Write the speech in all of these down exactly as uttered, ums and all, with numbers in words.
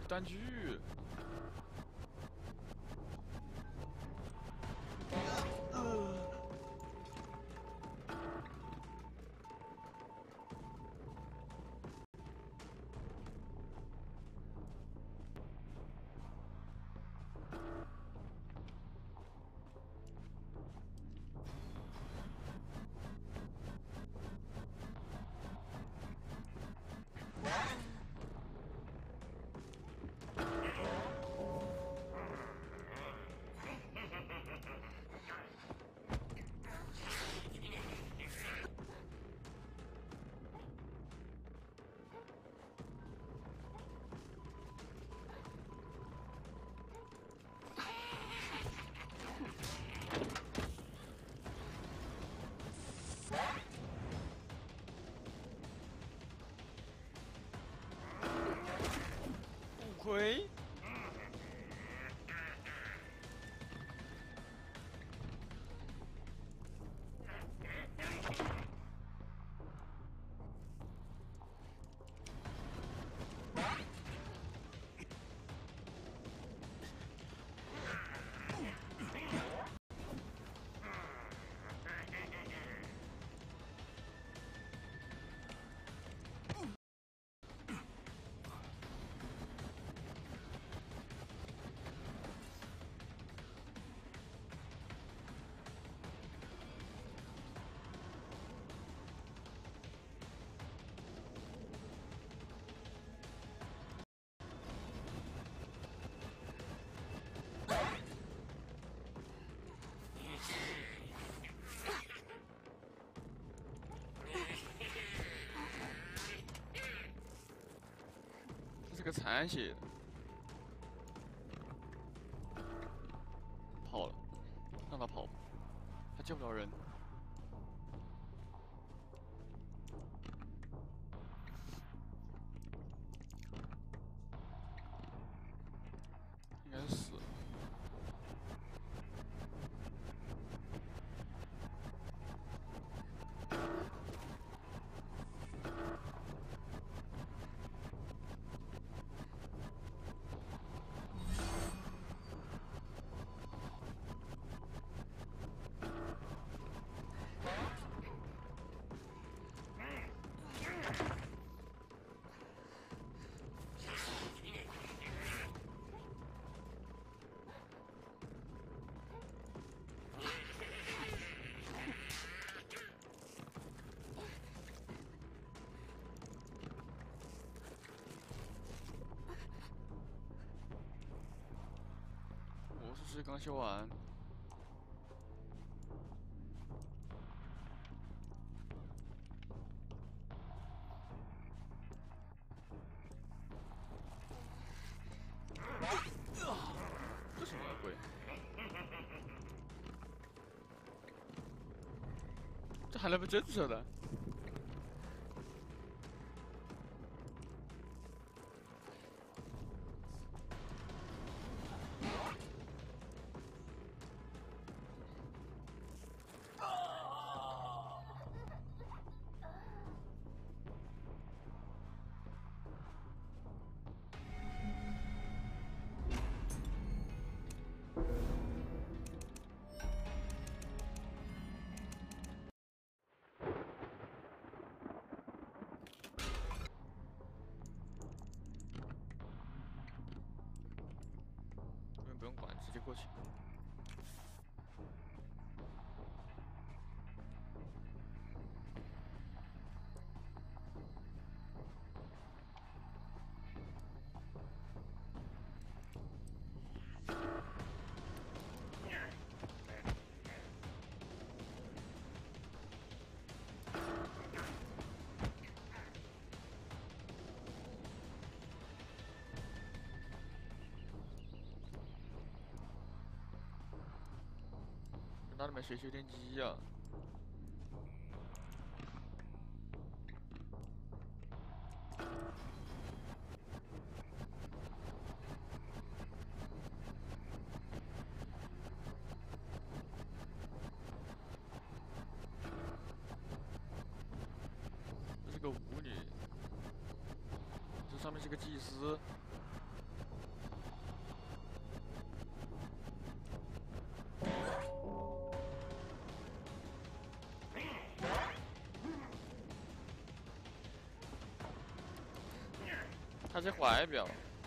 单狙。不亏。这是个残血的，跑了，让他跑吧，他救不了人。应该是死了。魔术师刚修完。这什么鬼？这还能被震慑的？不用管，直接过去。那里面谁修电机呀？这是个舞女，这上面是个祭司。 他这怀表。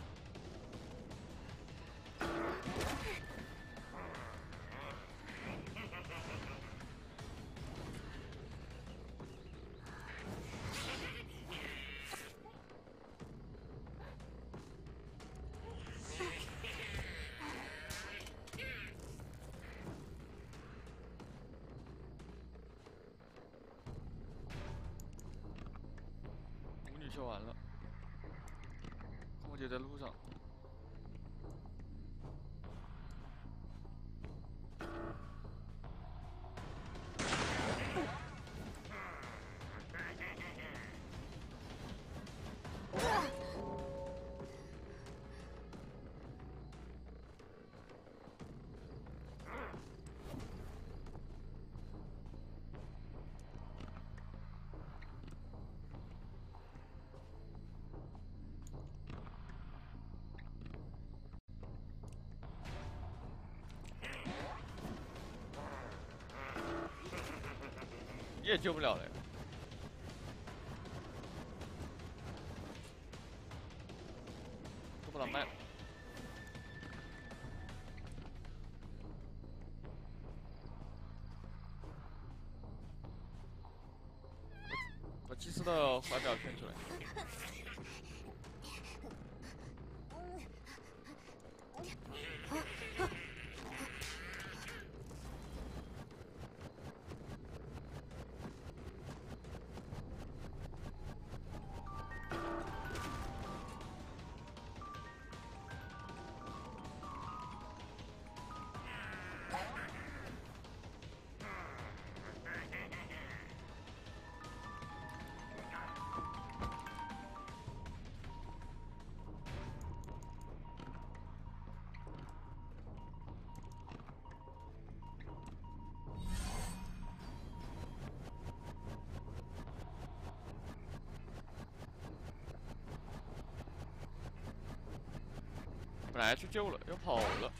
舞女秀完了，空姐在路上。你也救不了了呀！都把他卖了。把祭司的怀表圈出来。本来去救了，又跑了。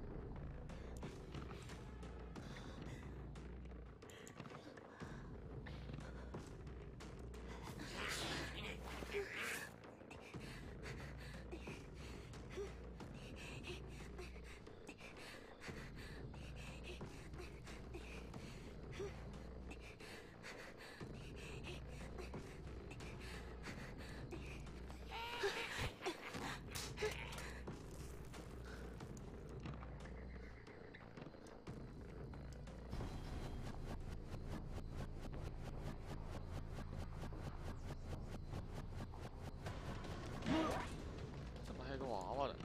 怎么还有个娃娃的？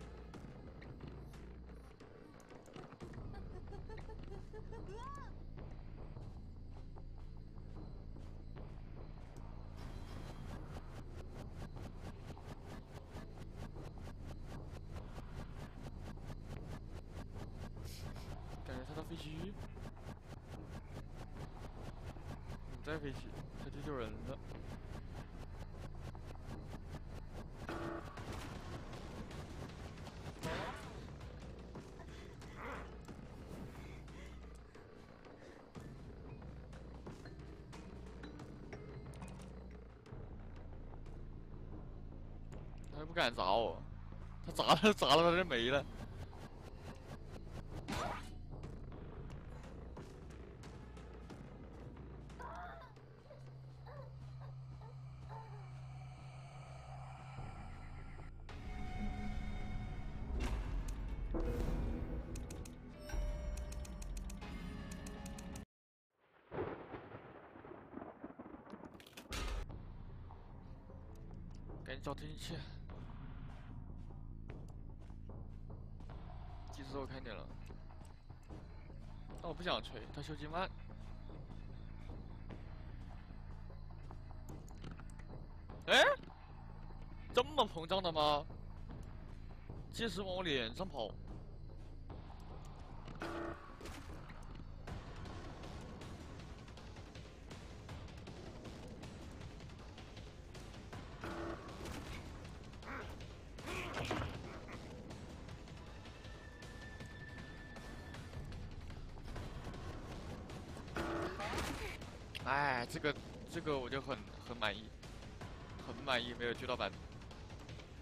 感觉他的飞机，不在飞机，他去救人了。他还不敢砸我，他砸了砸了他就没了。赶紧找天气。祭司我看见了，但我不想吹，他修机慢。哎，这么膨胀的吗？祭司往我脸上跑。哎，这个这个我就很很满意，很满意，没有救到版。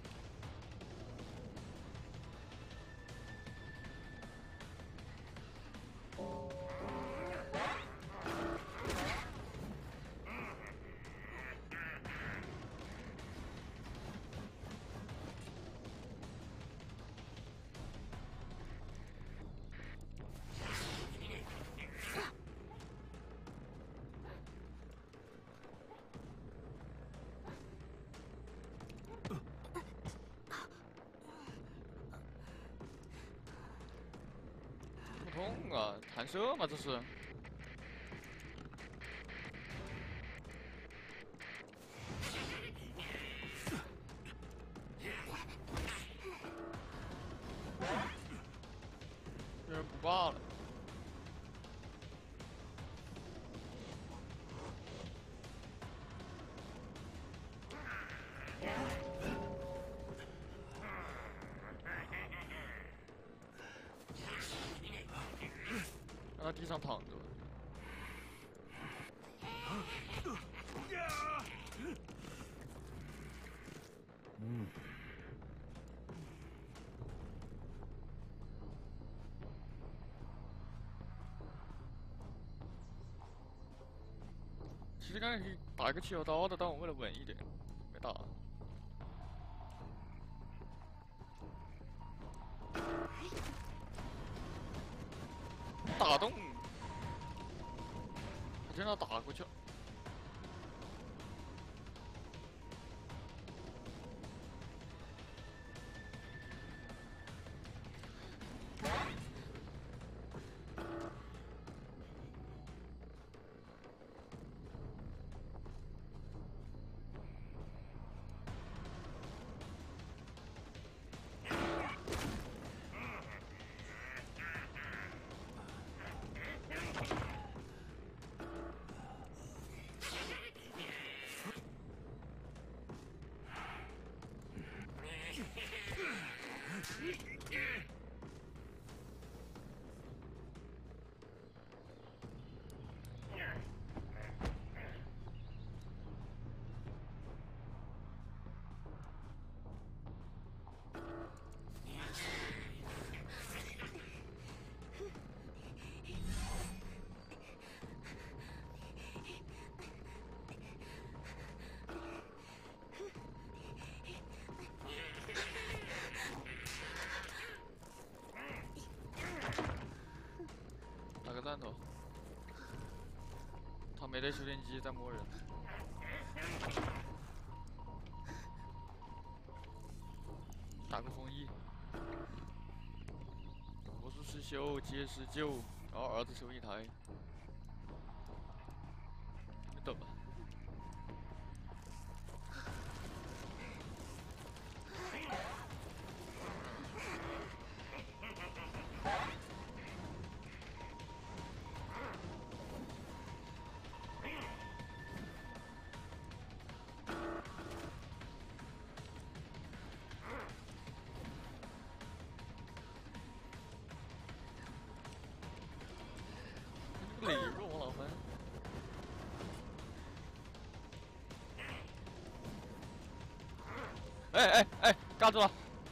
懂啊，弹射嘛这是。有点不挂了。 让他地上躺着。嗯。其实刚才可以打一个汽油刀的，但我为了稳一点，没打。打动。 真的打过去了。打个弹头。他没带修电机，在摸人。打个风翼。魔术师修，结石救，然后儿子修一台。你等吧。 累弱老分。哎哎哎，尬住了！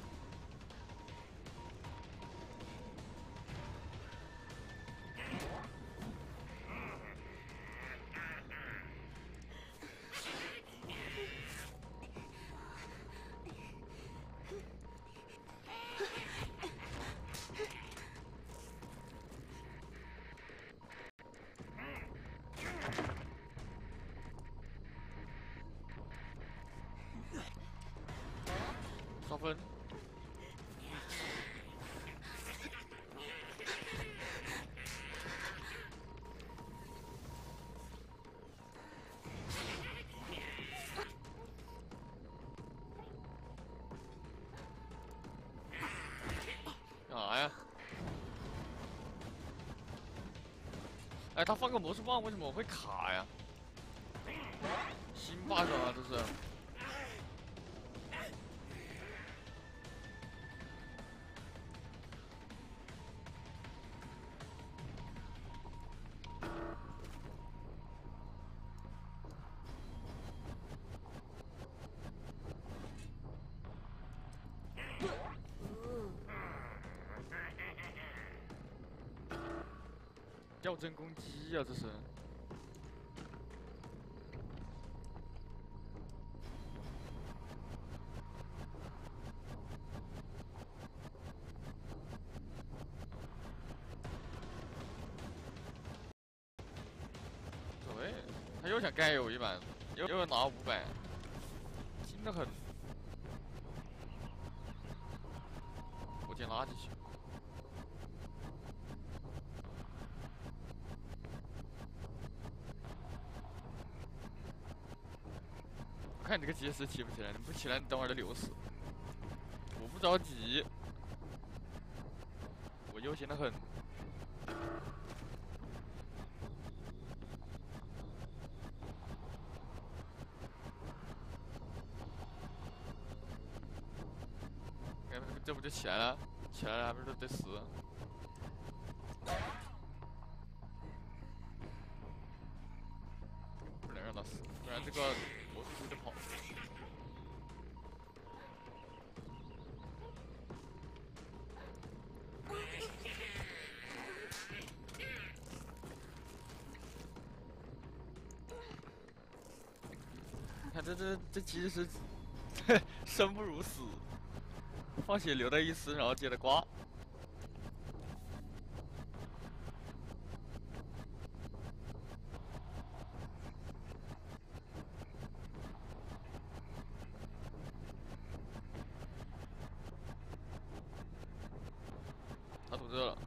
刷分。干啥呀？哎，他放个魔术棒，为什么我会卡呀？新 bug 啊，这是。 吊针攻击啊，这是！对，他又想盖我一板，又又要拿五百，精得很。我捡垃圾去。 看这个结石起不起来，你不起来，你等会儿就流死。我不着急，我悠闲的很。哎，这不就起来了？起来了，还不是得死？不能让他死，不然这个魔术师就跑。看这这这其实是生不如死，放血留了一丝，然后接着刮。他堵这了。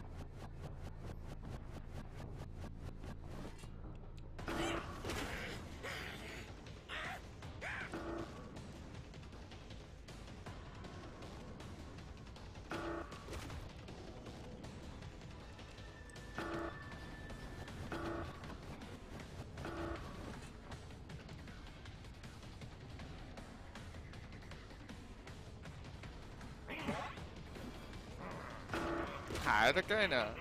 还在盖呢。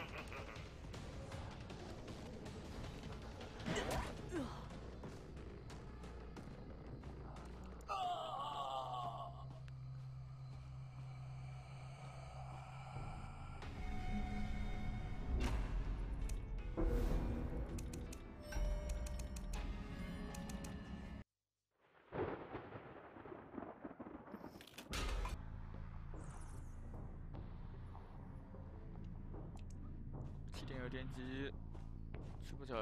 起点有电机，去不成。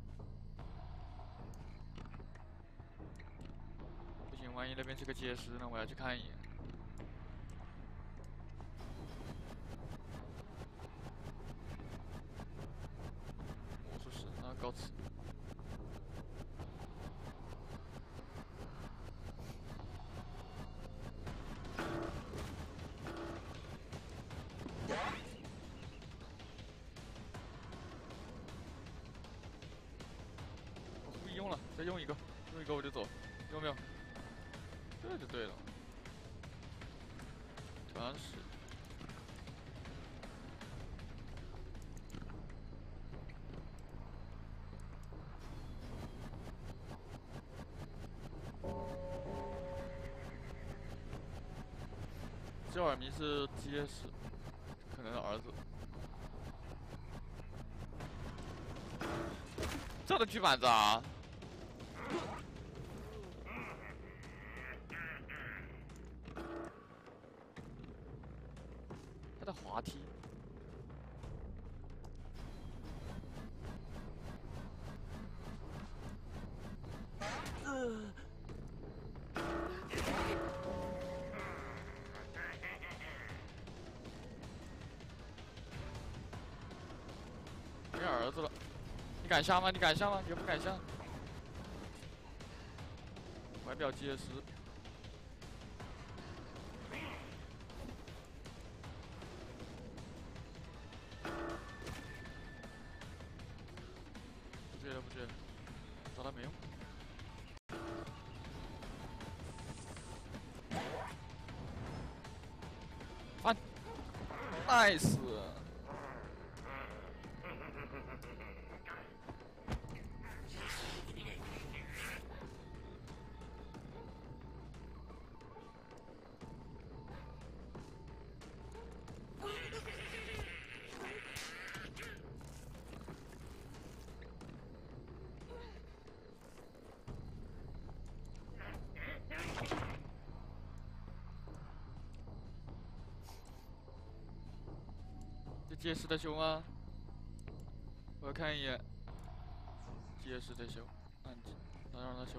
不行，万一那边是个结石呢？我要去看一眼。魔术师，那告辞。我不用了，再用一个，用一个我就走，用没有？这就对了。传使。焦尔弥是结实，可能是儿子。这的锯板子啊！他在滑梯。呃。没儿子了，你敢下吗？你敢下吗？你不敢下。怀表结石。不追了，不追了，找他没用。翻 ，nice。这结实的修吗？我要看一眼。结实的修，按紧，能让他修。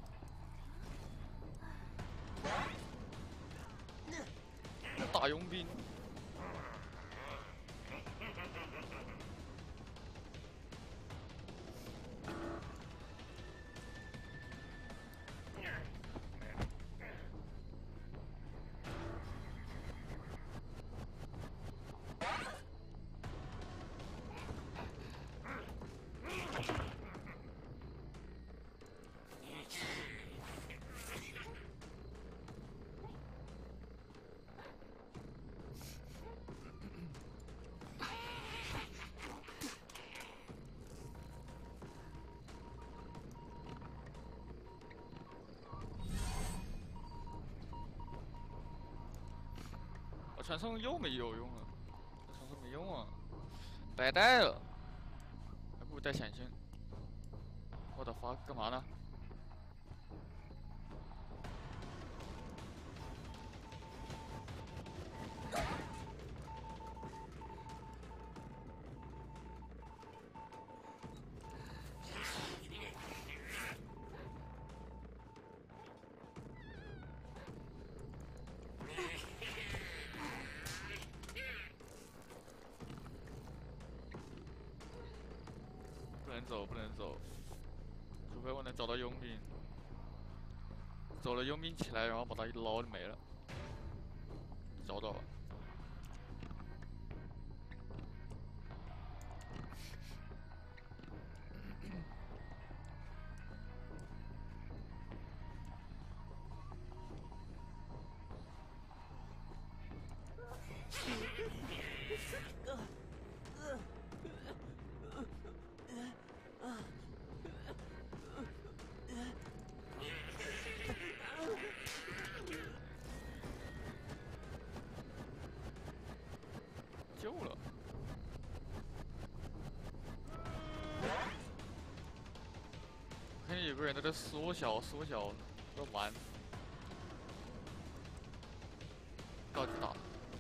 大佣兵。 传送又没有用了，这传送没用啊，白带了，还不如带闪现。我的发干嘛呢？不能走，不能走，除非我能找到佣兵。走了佣兵起来，然后把他一捞就没了。找到了。救了。看见有个人在这缩小缩小，在玩。高级打。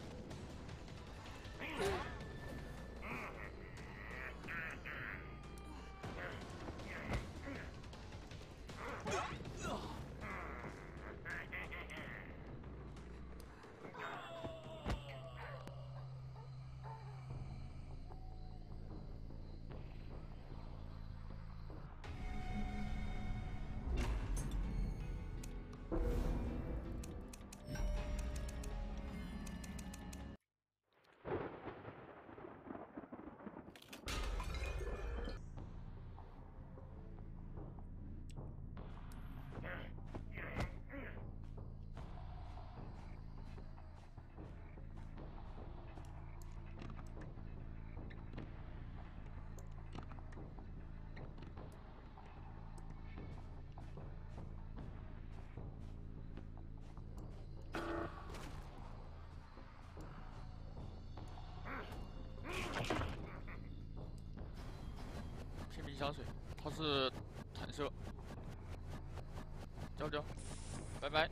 天平香水，它是弹射，交交，拜拜。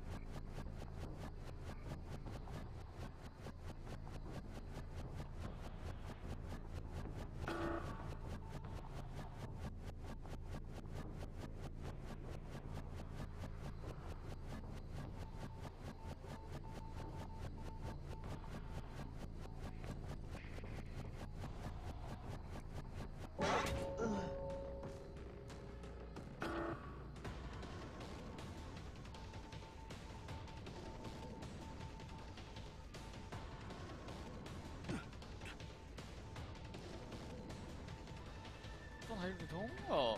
这还有点痛哦。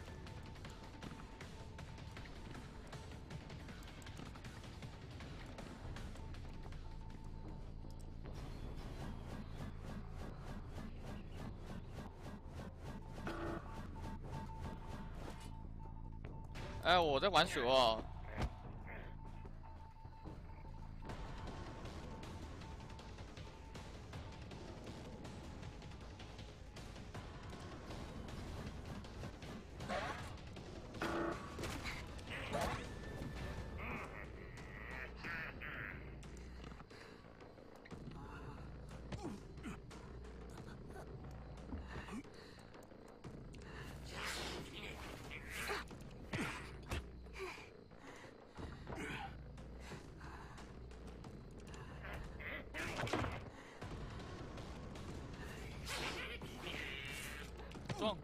哎，我在玩蛇啊。撞！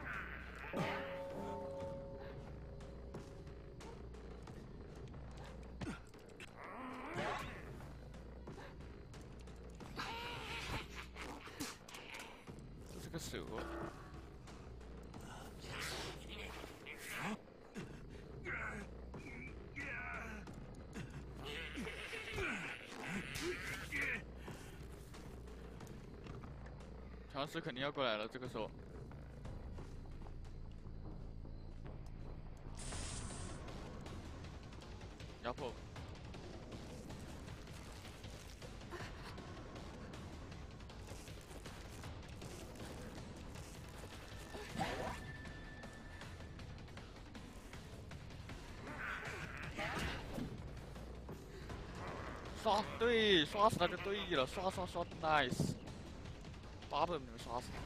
这是个蛇。强势肯定要过来了，这个时候。压迫。 刷对，刷死他就对了，刷刷刷 ，nice， 巴不得你们刷死他。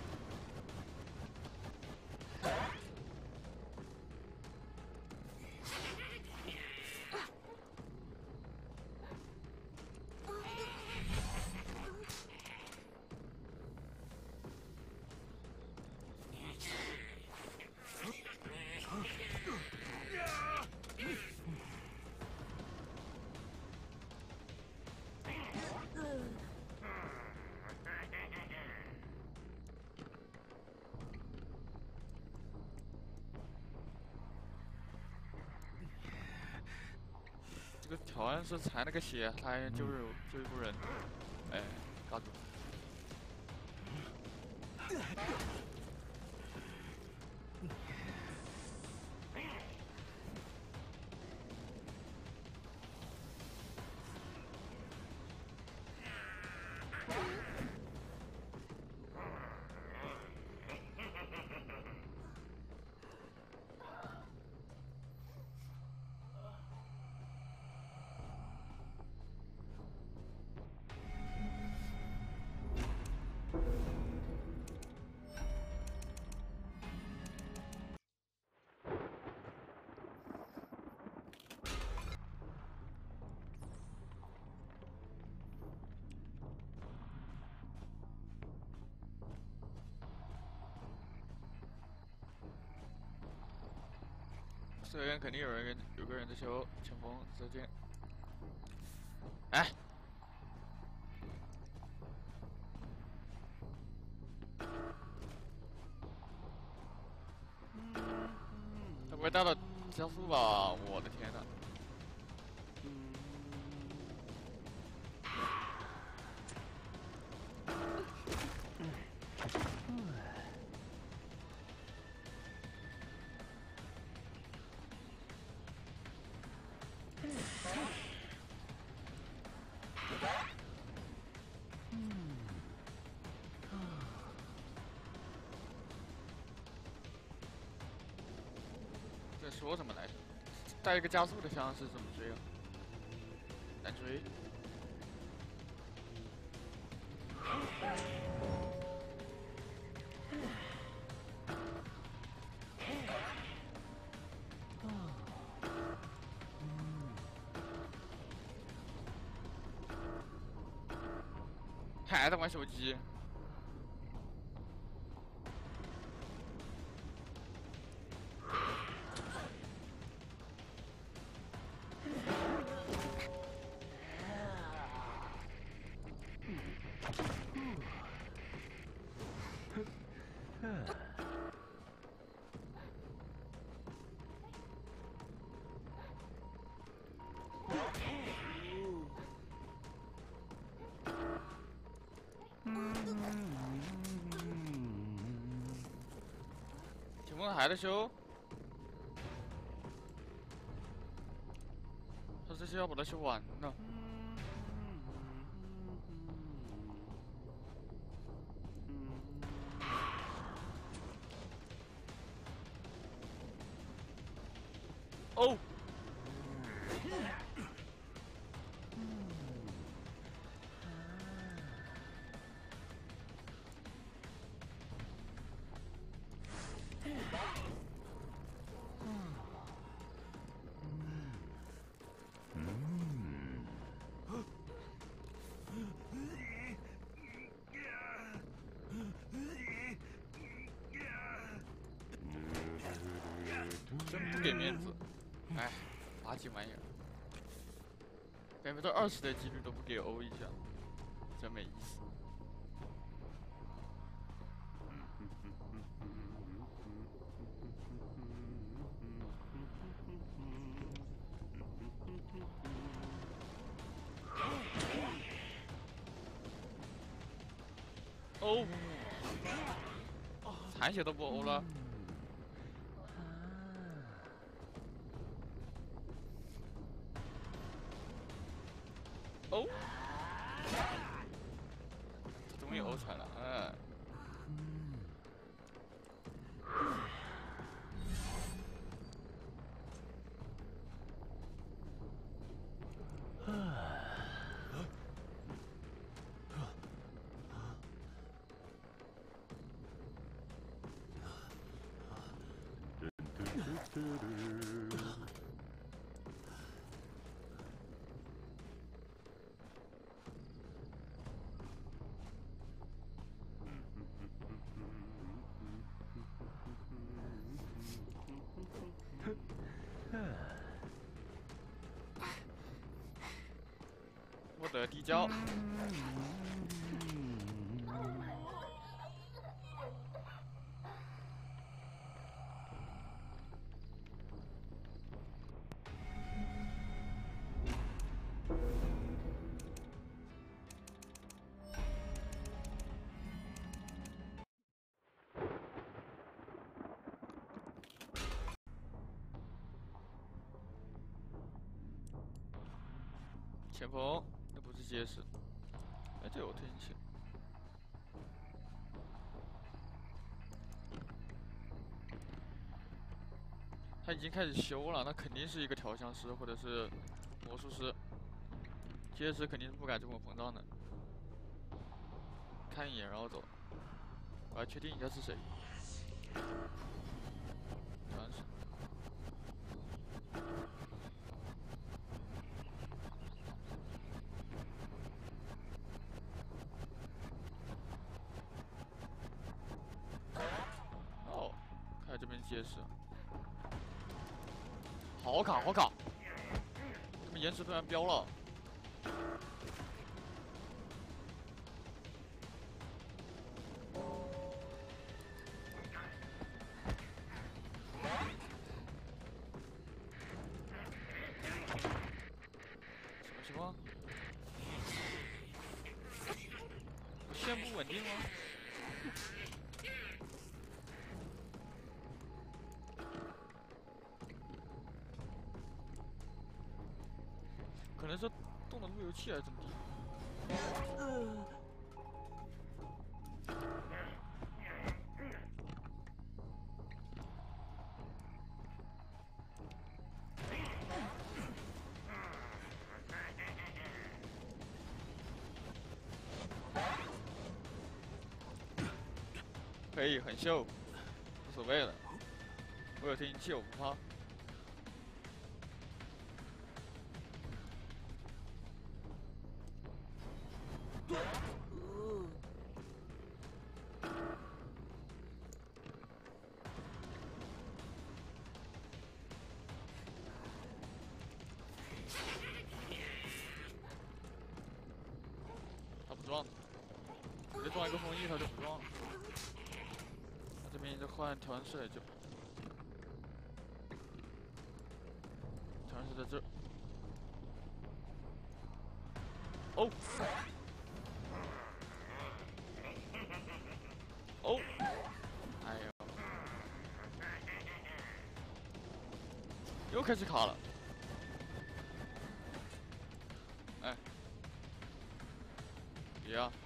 这个好像是踩那个血，还就有就一波人，哎，搞住。这边肯定有人，有个人在修前锋，再见。哎，他不会带到加速吧？我的天呐！在说什么来着？带一个加速的枪是怎么追啊？难追。还在玩手机。前锋还在修，他这是要把它修完呢。哦。真不给面子，哎，垃圾玩意儿，百分之二十的几率都不给欧一下，真没意思。欧，残血都不欧了。哦，终于欧出来了，嗯。 我的地窖。前锋，那不是结实。哎，这有天气。他已经开始修了，那肯定是一个调香师或者是魔术师。结实肯定是不敢这么膨胀的。看一眼然后走。我要确定一下是谁。调香师。 这边结实，好卡好卡，他们延迟突然飙了，什么情况？线不稳定吗？ 可能是动的路由器还是怎么地？呃、可以，很秀，无所谓了。我有天气器，我不怕。 他不撞，直接撞一个风翼，他就不撞了。他这边一直换调音师来救，调音师在这儿。哦，哦，哎呦，又开始卡了。哎，别啊！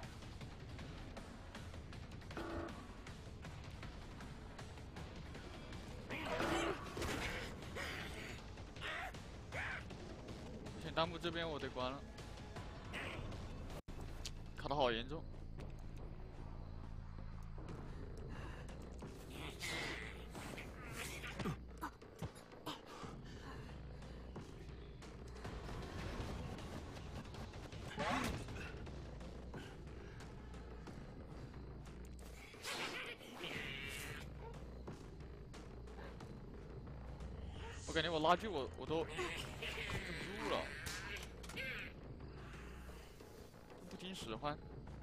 弹幕这边我得关了，卡的好严重。我感觉我拉锯我我都控制不住了。 不听使唤，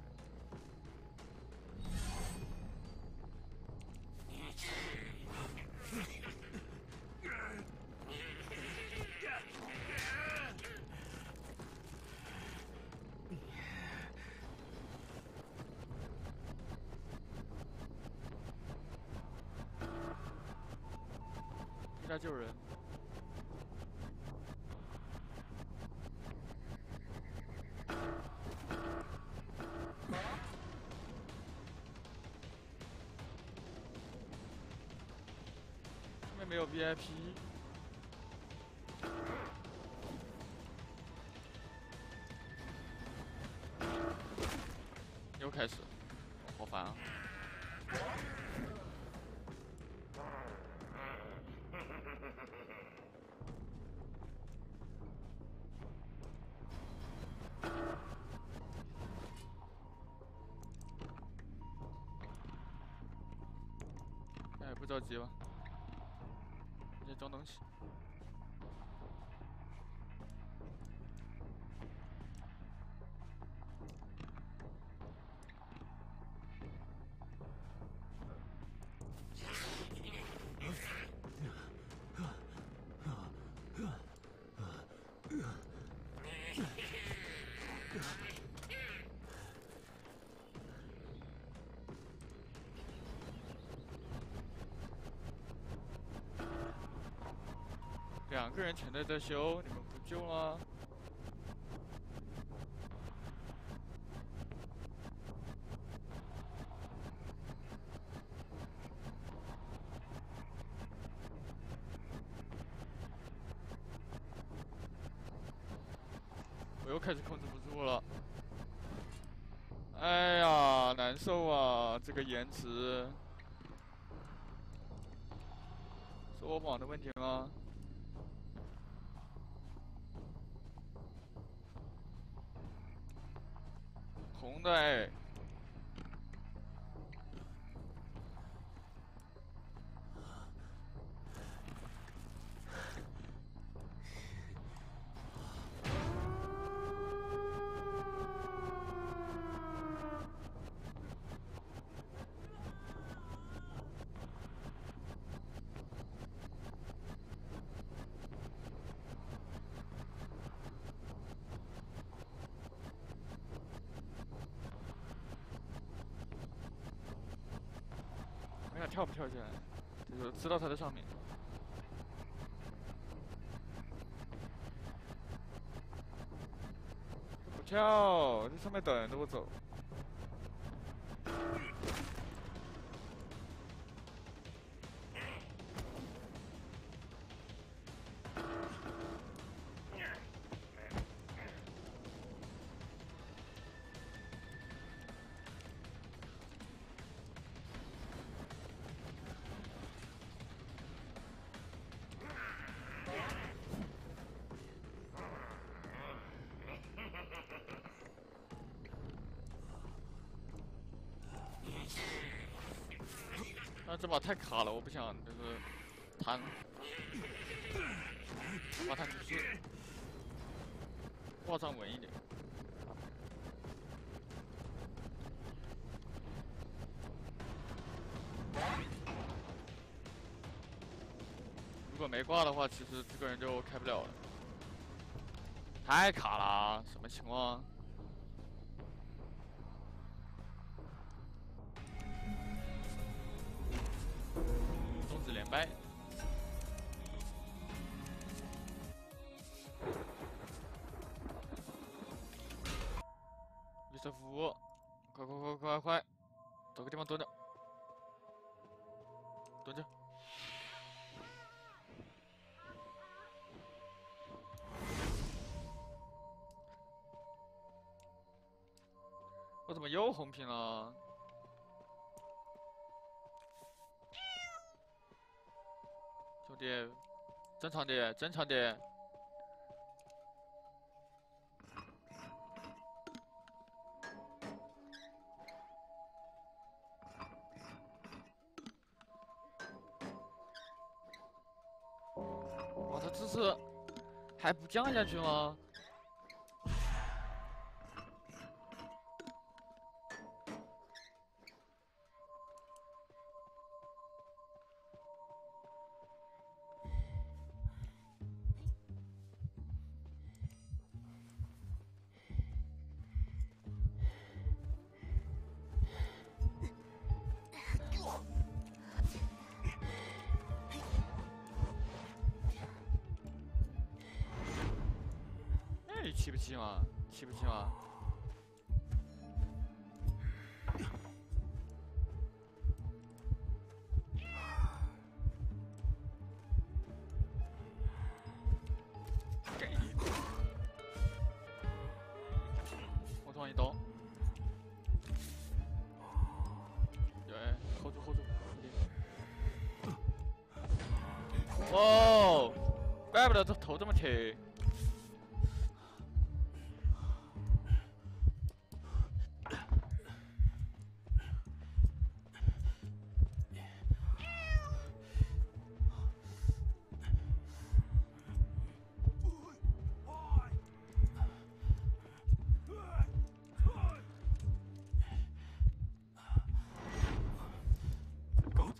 回家救人。 没有 V I P， 又开始，好烦啊！ 不着急吧，先装东西。两个人全在这修，你们不救吗？我又开始控制不住了。哎呀，难受啊！这个延迟，是我网的问题吗？红的哎。我想跳不跳起来，就是知道他在上面。不跳，在上面等着我走。啊，这把太卡了，我不想就是弹，把弹出去，挂上稳一点。如果没挂的话，其实这个人就开不了了。太卡了，什么情况？终止连败。绿色服，快快快快快，找个地方蹲着，蹲着。我怎么又红屏了？兄弟，正常点，正常点。哇，他这次还不降下去吗？哎，气不气嘛？气不气嘛？给你，我突然一刀。哎 ，hold 住 hold 住，哇哦，怪不得这头这么铁。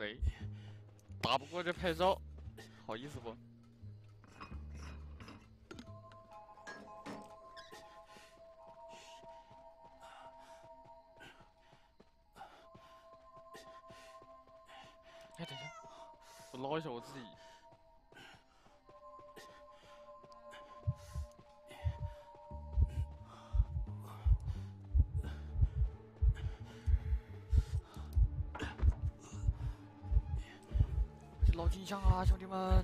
飞，打不过就拍照，好意思不？哎，等一下，我捞一下我自己。 捞金像啊，兄弟们！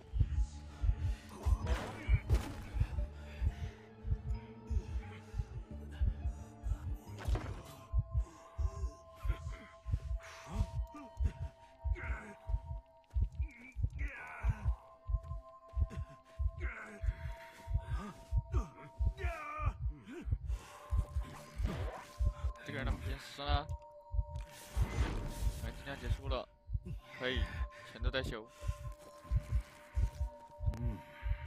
这个人怎么变死了？哎，今天结束了，可以。 全都在修。嗯。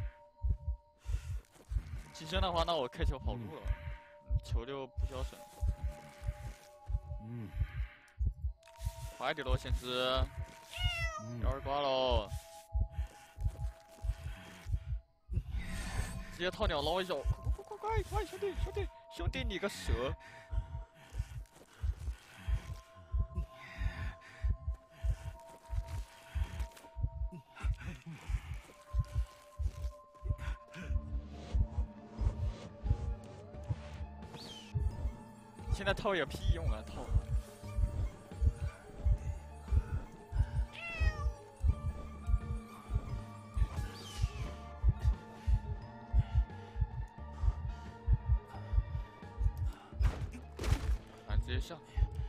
金身的话，那我开球跑路了，嗯、球就不需要省。嗯。快点咯，贤子！要二挂喽！直接套鸟捞一手，快快快快快，兄弟兄弟兄弟，你个蛇！ 现在套有屁用啊！套。俺直接上。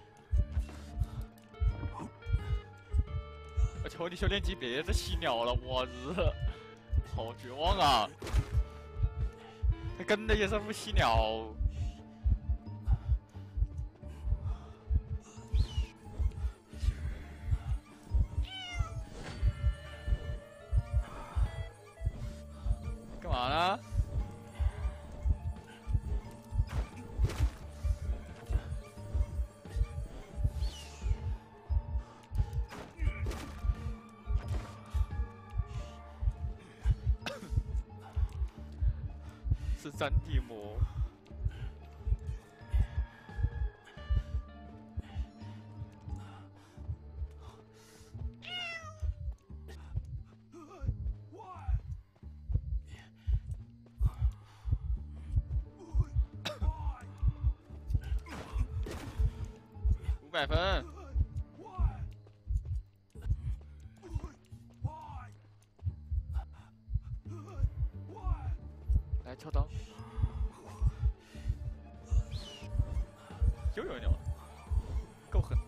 我求你修炼级别再吸鸟了，我日，好绝望啊！他跟的也是不吸鸟。 干嘛呢？是三 D 魔。五百分。来跳刀，又有鸟，够狠。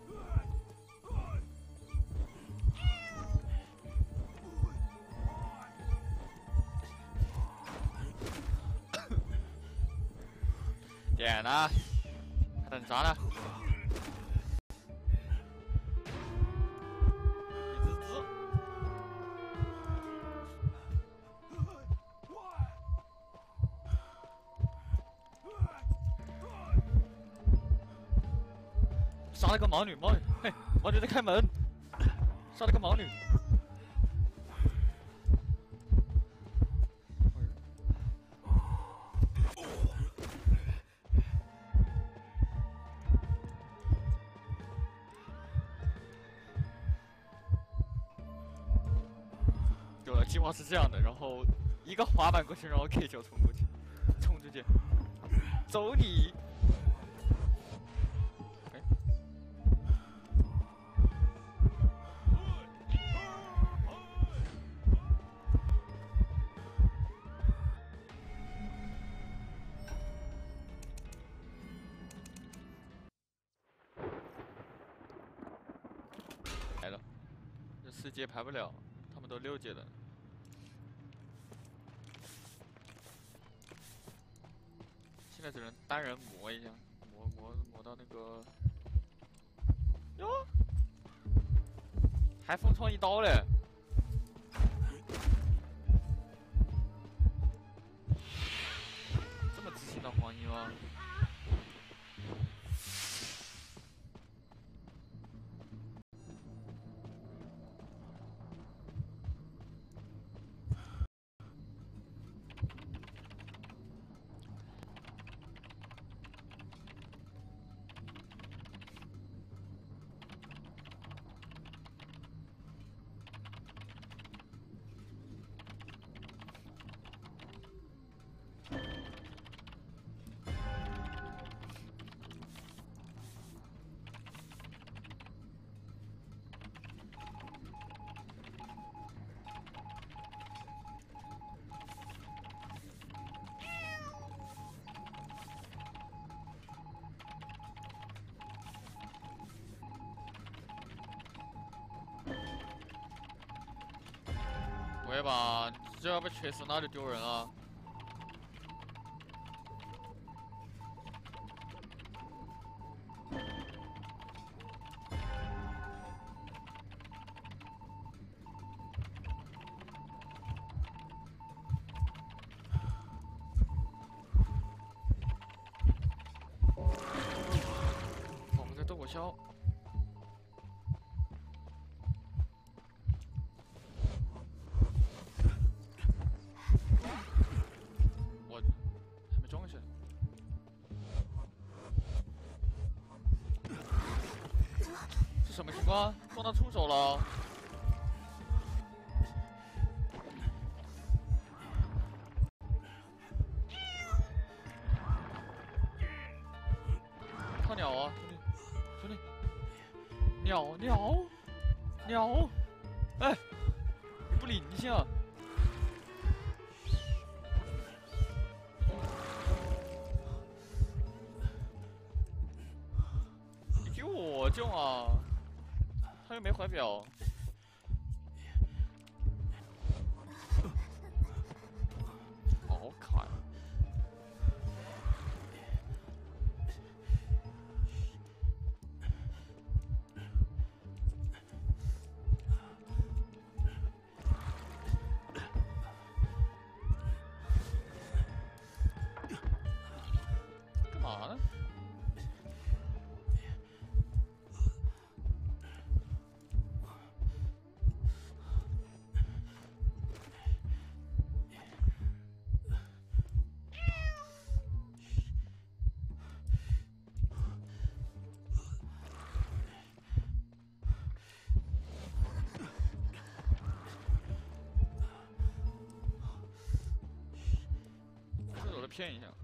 点呢？还等啥呢？ 杀了个盲女，盲女，嘿，盲女在开门，杀了个盲女。有了，计划是这样的，然后一个滑板过去，然后 K 九冲过去，冲出去，走你！ 来了，这四阶排不了，他们都六阶的。现在只能单人磨一下，磨磨磨到那个，哟，还封创一刀嘞！这么自信的黄衣吗？ 会吧？你只要被锤死，那就丢人了。我们在斗火枭。 什么情况？撞到触手了！靠鸟啊，兄弟，兄弟，鸟鸟鸟！哎，你不理性啊！你给我救啊！ 他又没怀表，好卡呀！干嘛呢？ 骗一下。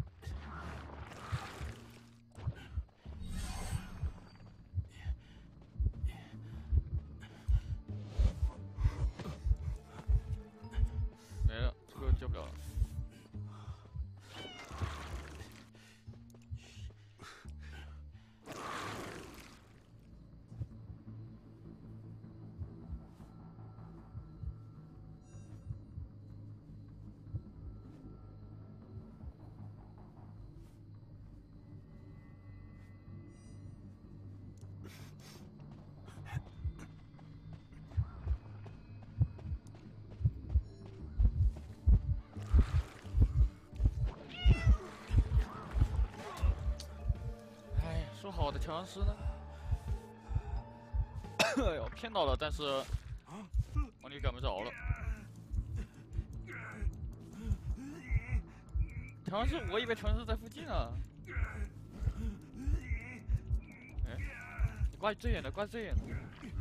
没了，这个救不了了。说好的调香师呢？哎呦，骗到了，但是王女赶不着了。调香师，我以为调香师在附近啊。哎，你挂最远的，挂最远的。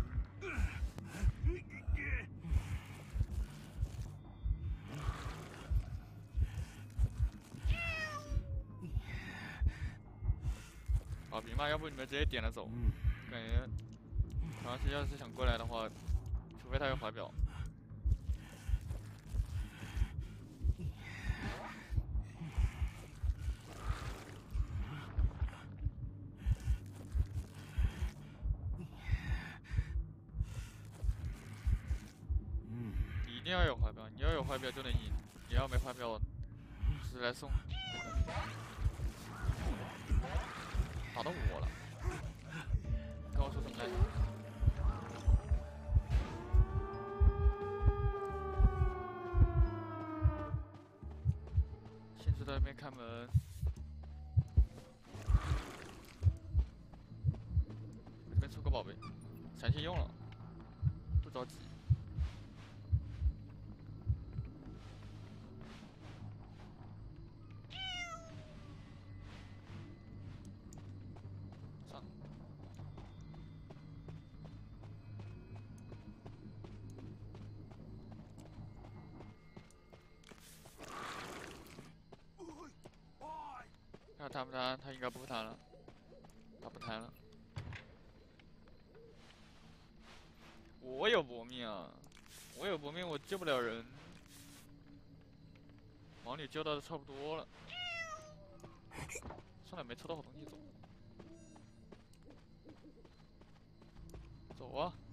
好评吧，要不你们直接点了走。感觉调香师要是想过来的话，除非他有怀表。 一定要有怀表，你要有怀表就能赢，你要没怀表，是来送。打到我了，跟我说什么来着？先知在那边开门，这边出个宝贝，闪现用了，不着急。 他弹不弹？他应该不弹了，他不弹了。我有搏命啊！我有搏命，我救不了人。王女救到的差不多了，算了，没抽到好东西，走。走啊！